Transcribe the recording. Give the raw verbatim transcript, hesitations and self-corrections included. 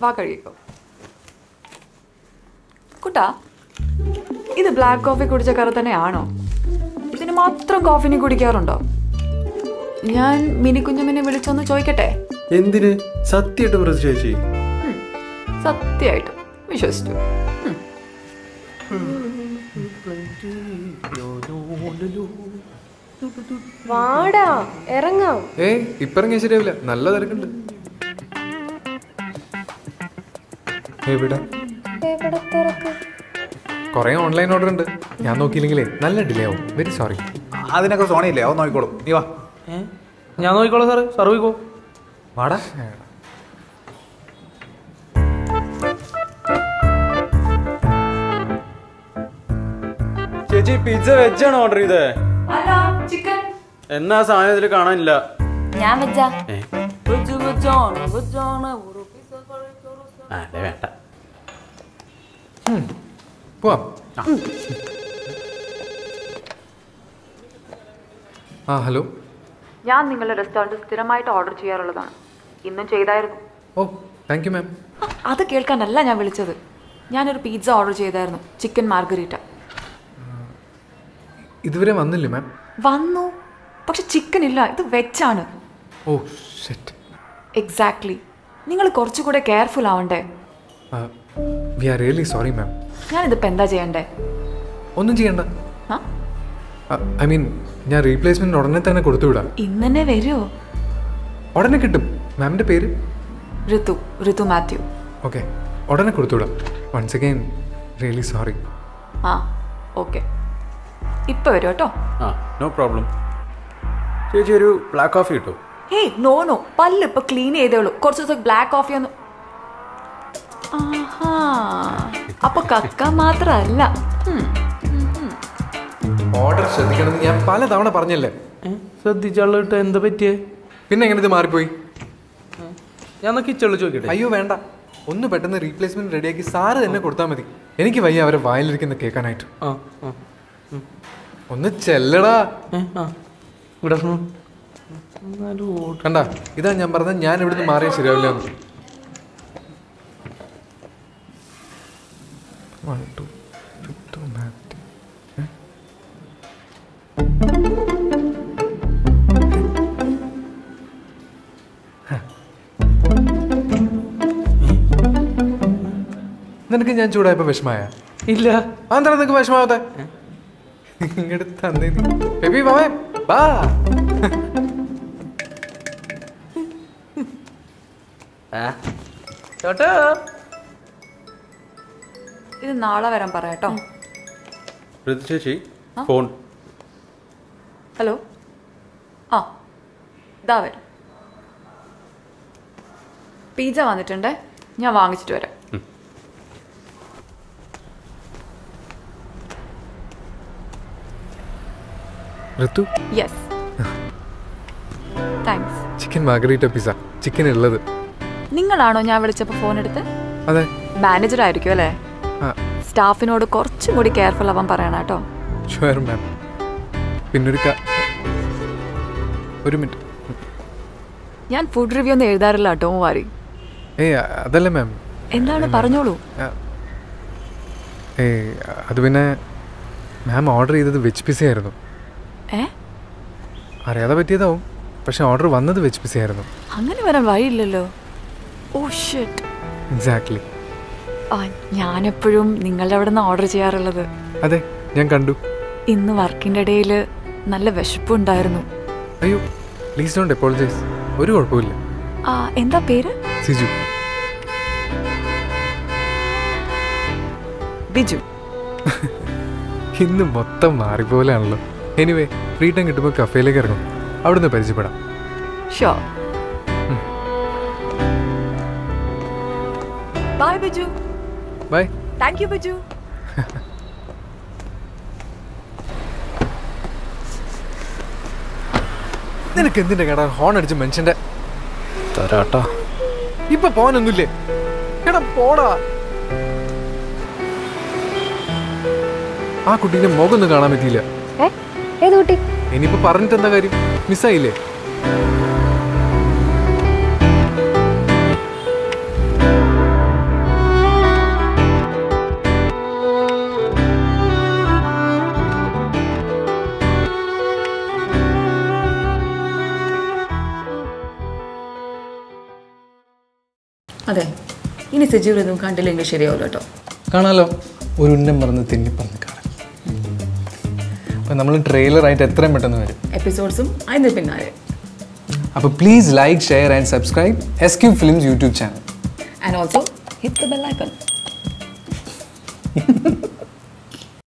വാ കഴിക്കോ. കുട്ടാ, ഇത് ബ്ലാക്ക് കോഫി കുടിച്ച കറ തന്നെയാണോ? ഇതിന് മാത്രം കോഫിനി കുടിക്കാറുണ്ടോ? ഞാൻ മിനി കുഞ്ഞുമിനെ വിളിച്ചൊന്ന് ചോദിക്കട്ടെ. എന്തിന്? സത്യമായിട്ട് പ്രതി ചേച്ചി? സത്യമായിട്ട് വിശ്വസിച്ചു. വാടാ ഇറങ്ങാം. ഏയ് ഇപ്പൊ ഇറങ്ങിയ ശരിയാവില്ല, നല്ല തിരക്കുണ്ട്. എവിടെ കൊറേ ഓൺലൈൻ ഓർഡർ ഉണ്ട്. ഞാൻ നോക്കിയില്ലെങ്കിലേ നല്ല ഡിലേ ആവും. Very sorry. അതിനൊക്കെ സോണിയില്ലേ, അവൻ നോക്കിക്കോളും. നീ വാ. ഞാൻ നോക്കിക്കോളാം സാറ്, സാറ് പോയിക്കോ. വാടാ. ചേച്ചി പിസ്സ വെജാണ് ഓർഡർ ചെയ്തേ? എന്നാ സാധനം ഇതിൽ കാണാനില്ല. ഞാൻ വെച്ചാ വേണ്ട. പോവാം. ആ ഹലോ. ഞാൻ നിങ്ങളുടെ റെസ്റ്റോറൻറ്റ് സ്ഥിരമായിട്ട് ഓർഡർ ചെയ്യാറുള്ളതാണ്. ഇന്നും ചെയ്തായിരുന്നു. ഓ താങ്ക് യു മാം. അത് കേൾക്കാനല്ല ഞാൻ വിളിച്ചത്. ഞാനൊരു പിസ്സ ഓർഡർ ചെയ്തായിരുന്നു, ചിക്കൻ മാർഗരീറ്റ. ഇതുവരെ വന്നില്ലേ മാം? വന്നു, പക്ഷെ ചിക്കൻ ഇല്ല. ഇത് വെജാണ്. Oh shit. എക്സാക്ട്ലി. നിങ്ങൾ കുറച്ചുകൂടെ കെയർഫുൾ ആവണ്ടേ? We are really sorry ma'am. ഞാനിതിപ്പോൾ എന്താ ചെയ്യണ്ടേ? ഒന്നും ചെയ്യണ്ട. ഐ മീൻ ഞാൻ റീപ്ലേസ്മെന്റ് ഉടനെ തന്നെ കൊടുത്തു വിടാം. ഇന്ന് തന്നെ വരുമോ? ഉടനെ കിട്ടും. മാമിന്റെ പേര്? ഋതു. ഋതു മാത്യു. ഓക്കെ, ഉടനെ കൊടുത്തു വിടാം. Once again really sorry. ആ ഓക്കെ, ഇപ്പൊ വരും കേട്ടോ. ആ നോ പ്രോബ്ലം. ചേച്ചി ഒരു ബ്ലാക്ക് കോഫി കിട്ടും? ഹേയ് നോ നോ, പല്ല് ഇപ്പൊ ക്ലീൻ ചെയ്തേ ഉള്ളൂ. കുറച്ച് ദിവസം ബ്ലാക്ക് കോഫി ഒന്ന്. ആഹാ, അപ്പൊ കക്ക മാത്രല്ല. ഓർഡർ ശ്രദ്ധിക്കണമെന്ന് ഞാൻ പല തവണ പറഞ്ഞല്ലേ. ശ്രദ്ധിച്ചാളിട്ട് എന്താ പറ്റിയേ? പിന്നെ എങ്ങനെ ഇത് മാറിപ്പോയി? ഞാൻ കിച്ചണിൽ ചോദിക്കട്ടെ? അയ്യോ വേണ്ട, ഒന്ന് പെട്ടെന്ന് റീപ്ലേസ്മെന്റ് റെഡിയാക്കി സാറ് തന്നെ കൊടുത്താൽ മതി. എനിക്ക് വയ്യ അവരെ വായിലിരിക്കുന്ന കേൾക്കാനായിട്ട്. ഒന്ന് ചെല്ലടാ. കണ്ട, ഇതാ ഞാൻ പറഞ്ഞത്, ഞാൻ ഇവിടുന്ന് മാറിയാൽ ശരിയാവില്ല. നിനക്ക് ഞാൻ ചൂടായപ്പോ വിഷമായ? ഇല്ല. അതെന്താ നിനക്ക് വിഷമാവത്തെ? ഇങ്ങോട്ട് തന്നേ നീ. ബേബി ബാബേ ബാ. ഇത് നാളെ വരാൻ പറയാട്ടോ. ചേച്ചി ഫോൺ. ഹലോ. ആ ഇതാ വരാം. പിസ്സ വന്നിട്ടുണ്ടേ, ഞാൻ വാങ്ങിച്ചിട്ട് വരാം. Ritu. Yes thanks. Chicken margherita pizza. Chicken ഉള്ളത്. നിങ്ങളാണോ ഞാൻ വിളിച്ചപ്പോൾ ഫോൺ എടുത്ത്? അതെ. മാനേജർ ആയിരിക്കും അല്ലേ? സ്റ്റാഫിനോട് കുറച്ചും കൂടി കെയർഫുൾ ആവാൻ പറയണം കേട്ടോ. Sure ma'am. പിന്നൊരു ഒരു മിനിറ്റ്, ഞാൻ ഫുഡ് റിവ്യൂ ഒന്നും എഴുതാറില്ല കേട്ടോ വാരി. ഏയ് അതല്ല മാം. എന്താണ് പറഞ്ഞോളൂ. ഏയ് അത് പിന്നെ മാം ഓർഡർ ചെയ്തത് വെജ് പിസ്സ ആയിരുന്നു. ഏ അറിയാതെ പറ്റിയതാവും, പക്ഷെ ഓർഡർ വന്നത് വെജ് പിസ്സ ആയിരുന്നു. അങ്ങനെ വരാൻ വഴിയില്ലല്ലോ. Oh shit. എക്സാക്ട്ലി. ആ ഞാനെപ്പോഴും നിങ്ങളുടെ അവിടെ നിന്ന് ഓർഡർ ചെയ്യാറുള്ളത്. അതെ, ഞാൻ കണ്ടു. ഇന്ന് വർക്കിൻ്റെ ഇടയിൽ നല്ല വിശപ്പുണ്ടായിരുന്നു. അയ്യോ പ്ലീസ് ഡോണ്ട് അപ്പോളജൈസ്. ഒരു കുഴപ്പമില്ല. ആ എന്താ പേര്? സിജു. ബിജു. ഇന്ന് മൊത്തം മാറിപ്പോലാണല്ലോ. എനിവേ ഫ്രീ ടൈം കിട്ടുമ്പോൾ കഫേയിലേക്ക് ഇറങ്ങും, അവിടുന്ന് പരിചയപ്പെടാം. Sure. Bye Biju. Bye. Thank you Biju. നിനക്ക് എന്തിന്റെ കേടാ ഹോൺ അടിച്ച് മനുഷ്യന്റെ തരാട്ടാ. ഇപ്പൊ പോകാനൊന്നുമില്ലേ? എടാ പോടാ. ആ കുട്ടീന്റെ മുഖം ഒന്നും കാണാൻ പറ്റിയില്ല. ഇനിയിപ്പോ പറഞ്ഞിട്ട് എന്താ കാര്യം? മിസ്സായില്ലേ? അതെ, ഇനി സജീവ് ഇതും കണ്ടില്ലെങ്കിൽ ശരിയാവില്ല കേട്ടോ. കാണാലോ, ഒരു ഉന്നം പറഞ്ഞ് തെന്നി പറഞ്ഞ് കാണാം. അപ്പം നമ്മൾ ട്രെയിലറായിട്ട് എത്രയും പെട്ടെന്ന് വരും. എപ്പിസോഡ്സും അതിന് പിന്നാലെ. അപ്പോൾ please like, share and subscribe S Q films YouTube channel. And also hit the bell icon.